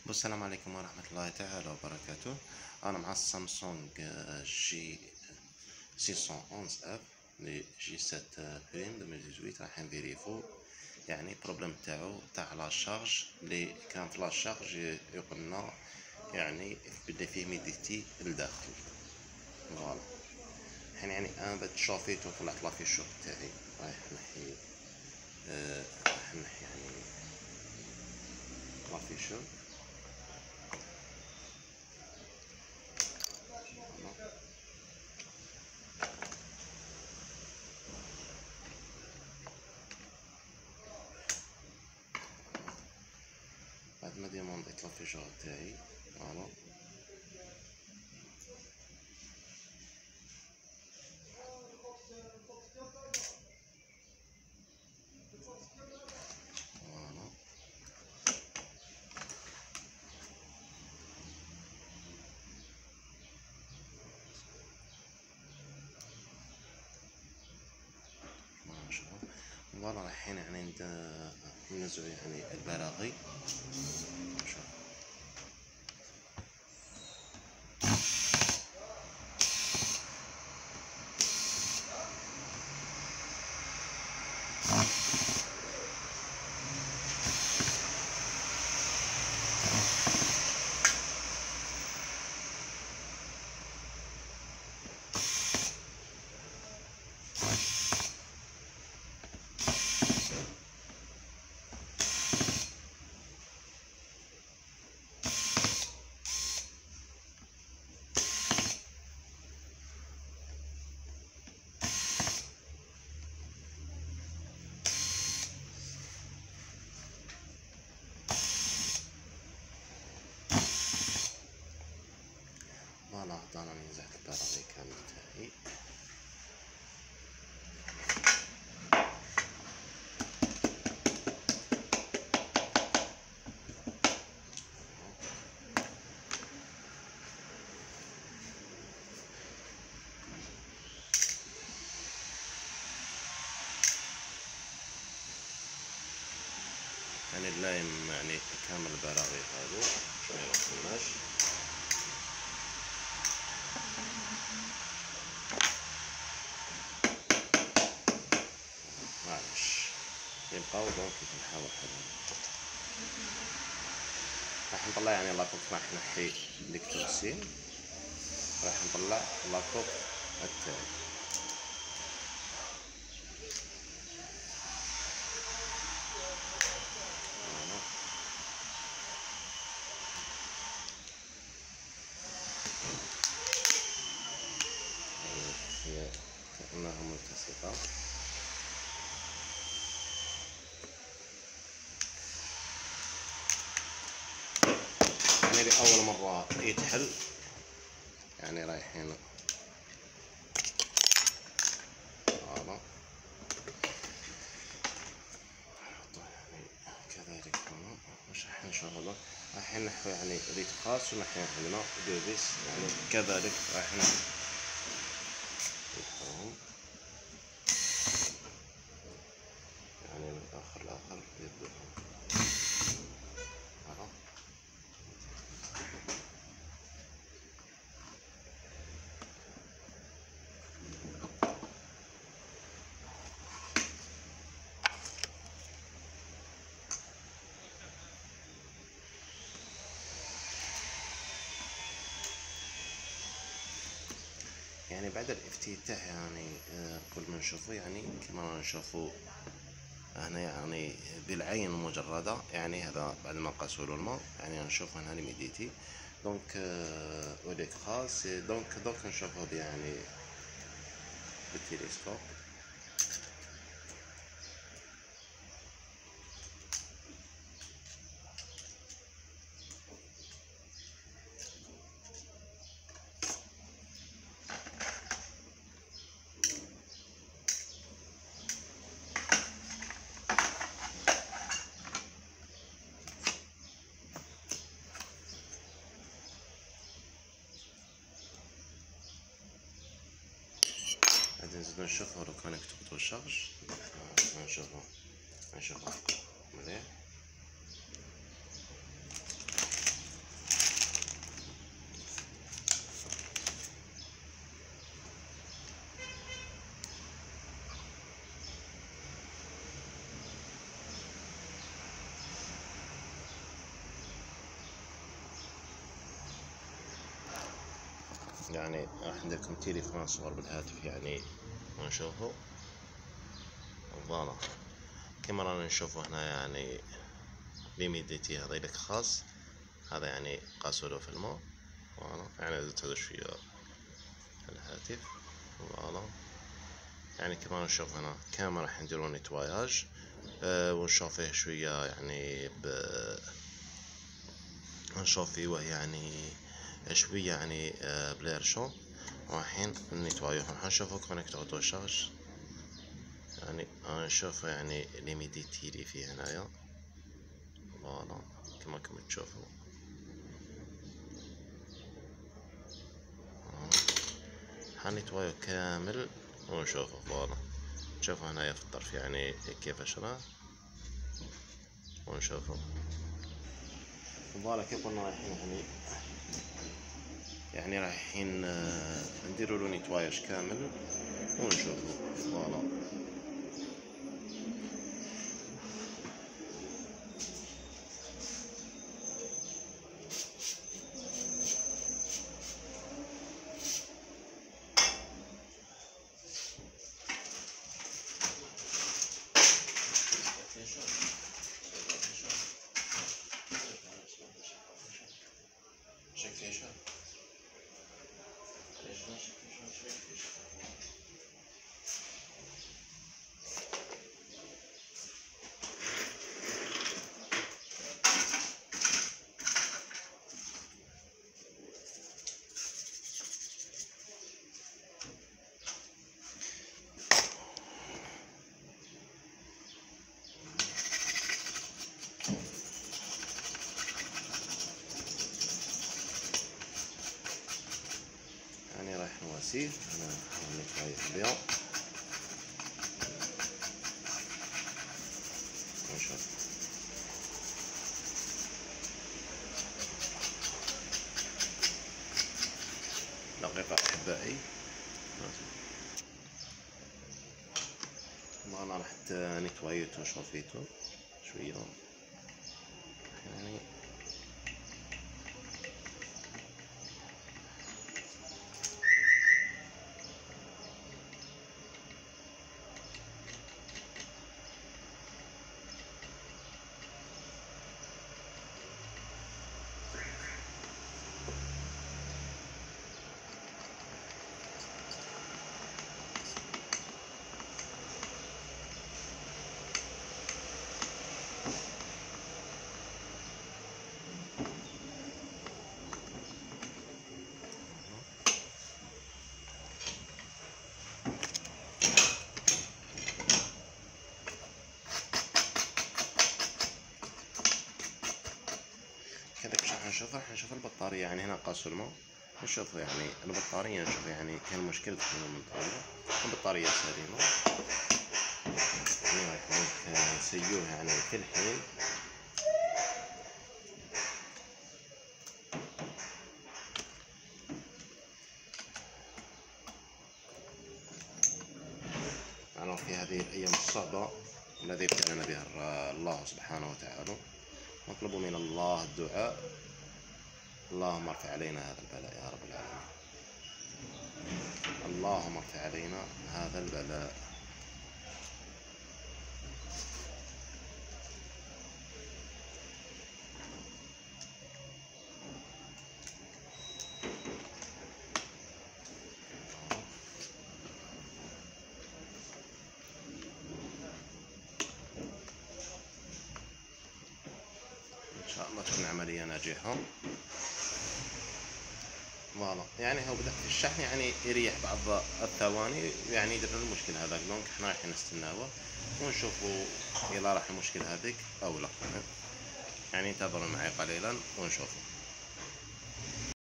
السلام عليكم ورحمة الله تعالى وبركاته. أنا مع السامسونج جي 611 اف لي جي 7 بريم 2018. راح نفيريفو يعني بروبليم تاعو تاع لا شارج اللي كان في لا شارج يقولنا يعني بلي فيه ميديتي لداخل. فوالا الحين يعني انا بد شافيت وطلعت لافيشو تاعي. رايح نحي راح نحي يعني لافيشو. بعد ما ديمونديت لافيشو تاعي فوالا فوالا فوالا رايحين يعني ننزعو يعني البراغي. شوف فوالا هدا راني نزعت البراغي كامل تاعي. يعني اللايم يعني كامل البراغي هادو باش ما يرسمناش. معليش يبقاو دونك نحاول نحلهم. راح نطلع يعني لاكوب، راح نحي الكتروسين، راح نطلع لاكوب التاعي. هي كأنها ملتصقة. يعني لأول مرة يتحل يعني رايحين فوالا يعني كذلك هنا. واش راح نشغله؟ راح نحو يعني ريت خاص ونحي هنا ديفيس يعني كذلك راح نحوهم يعني من الآخر لآخر يبدوهم. فوالا يعني بعد الافتتاح يعني كل ما نشوفه يعني كما نشوفه هنا يعني بالعين المجردة. يعني هذا بعد ما قاسولو الماء يعني نشوف هنا ليميديتي دونك اوديك خاص دونك نشوفه يعني بالتلسكوب. بعد نزيدو نشوفو لو كونيكتور شارج. نشوفو مليح. يعني راح نديرلكم تليفون صور بالهاتف يعني ونشوفه. فوالا كما رانا نشوفوا هنا يعني ليميديتي هذيلك خاص، هذا يعني قاسولو في الماء. فوالا يعني زدت هذا شوية الهاتف. فوالا يعني كما نشوف هنا كامل راح نديرو نيتواياج ونشوف فيه شوية يعني نشوف فيه يعني شوية يعني بليرشون، وحين نيتوايوه راح نشوفو كونيكتور دو شارج. يعني نشوفو يعني ليميديتي لي فيه هنايا. فوالا كما راكم تشوفو حنيتوايو كامل ونشوفو. فوالا تشوفو هنايا في الطرف يعني كيفاش راه ونشوفو. فوالا كي قلنا رايحين يعني رايحين نديرو له نيتواياج كامل ونشوفو. فوالا يعني رايح نواسيه انا نحاول نتوايح بها ونشوف. دقيقة أحبائي. أنا رحت نتوايتو وشوفيتو شوية يعني كذا راح نشوف البطارية. يعني هنا قاسوا الماء نشوف يعني البطارية، نشوف يعني كان مشكلة من طويلة. البطارية سليمة يعني راح نسيوه يعني في الحين. يعني في هذه الأيام الصعبة الذي ابتلانا بها الله سبحانه وتعالى، نطلب من الله الدعاء. اللهم ارفع علينا هذا البلاء يا رب العالمين. اللهم ارفع علينا هذا البلاء. إن شاء الله تكون عملية ناجحة. فوالا يعني هو بدأ في الشحن يعني يريح بعض الثواني يعني يدير المشكل هذاك. دونك احنا رايحين نستناوه ونشوفوا إذا راح المشكل هذيك أو لا. يعني انتظروا معي قليلا ونشوفوا.